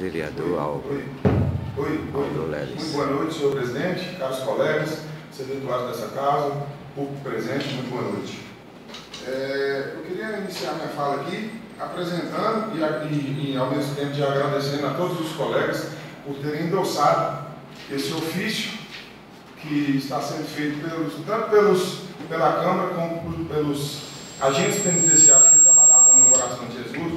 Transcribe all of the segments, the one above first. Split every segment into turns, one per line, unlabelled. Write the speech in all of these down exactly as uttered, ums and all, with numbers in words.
Vereador Álvaro.
Oi, oi, oi. Muito boa noite, senhor presidente, caros colegas, servidores dessa casa, público presente, muito boa noite. É, eu queria iniciar minha fala aqui apresentando e, e, e ao mesmo tempo de agradecendo a todos os colegas por terem endossado esse ofício que está sendo feito pelos, tanto pelos, pela Câmara como pelos agentes penitenciários que trabalhavam no Coração de Jesus,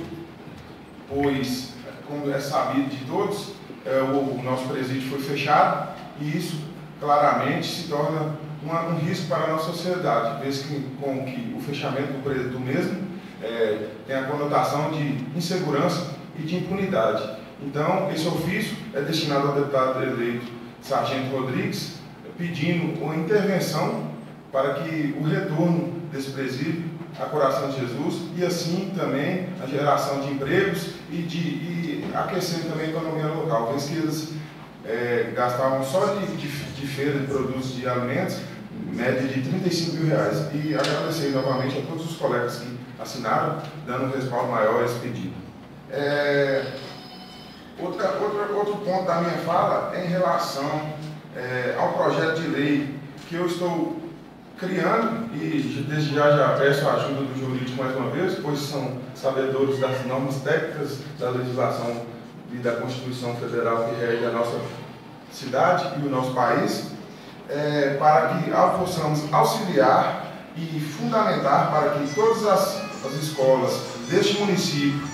pois, como é sabido de todos, é, o, o nosso presídio foi fechado e isso claramente se torna uma, um risco para a nossa sociedade, vez que, com que o fechamento do, do mesmo é, tem a conotação de insegurança e de impunidade. Então, esse ofício é destinado ao deputado eleito Sargento Rodrigues, pedindo uma intervenção para que o retorno desse presídio a Coração de Jesus e assim também a geração de empregos e, de, e aquecendo também a economia local, vez que eles é, gastavam só de, de, de feira de produtos de alimentos, média de trinta e cinco mil reais. E agradecer novamente a todos os colegas que assinaram, dando um respaldo maior a esse pedido. É, outra, outra, outro ponto da minha fala é em relação é, ao projeto de lei que eu estou criando, e desde já já peço a ajuda do jurídico mais uma vez, pois são sabedores das normas técnicas da legislação e da Constituição Federal que rege a nossa cidade e o nosso país, é, para que possamos auxiliar e fundamentar para que todas as, as escolas deste município,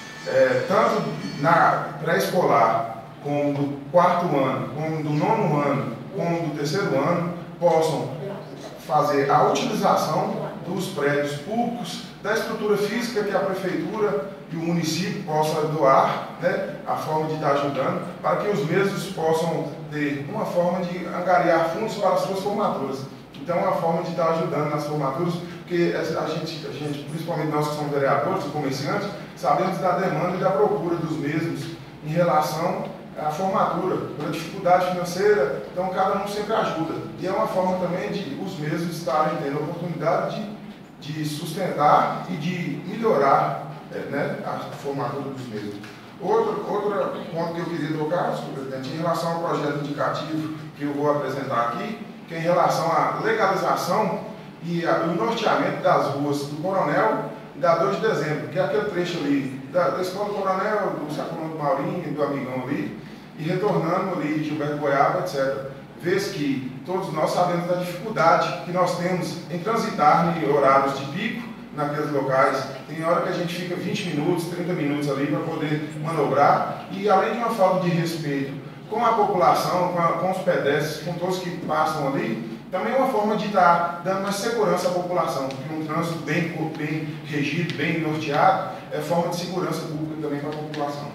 é, tanto na pré-escolar, como do quarto ano, como do nono ano, como do terceiro ano, possam fazer a utilização dos prédios públicos, da estrutura física que a prefeitura e o município possam doar, né, a forma de estar ajudando, para que os mesmos possam ter uma forma de angariar fundos para as suas formaturas. Então, uma forma de estar ajudando nas formaturas, porque a gente, a gente, principalmente nós que somos vereadores e comerciantes, sabemos da demanda e da procura dos mesmos em relação à formatura, pela dificuldade financeira, então cada um sempre ajuda. E é uma forma também de os mesmos estarem tendo a oportunidade de, de sustentar e de melhorar é, né, a formatura dos mesmos. Outro, outro ponto que eu queria tocar, senhor presidente, em relação ao projeto indicativo que eu vou apresentar aqui, que é em relação à legalização e, a, e o norteamento das ruas do Coronel e da dois de dezembro, que é aquele trecho ali da, da Escola do Coronel, do Sacramento do Maurinho, do Amigão ali, e retornando ali de Gilberto Goiaba, etcétera. Vez que todos nós sabemos da dificuldade que nós temos em transitar em horários de pico naqueles locais. Tem hora que a gente fica vinte minutos, trinta minutos ali para poder manobrar, e além de uma falta de respeito com a população, com, a, com os pedestres, com todos que passam ali, também é uma forma de estar dando mais segurança à população, porque um trânsito bem, bem regido, bem norteado, é forma de segurança pública também para a população.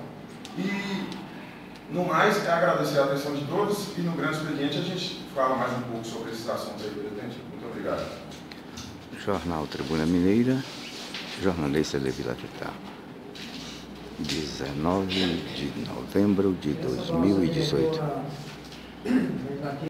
E, no mais, é agradecer a atenção de todos e no grande expediente a gente fala mais um pouco sobre esses assuntos aí, presidente. Muito obrigado.
Jornal Tribuna Mineira, jornalista de Vila Quitar, dezenove de novembro de dois mil e dezoito.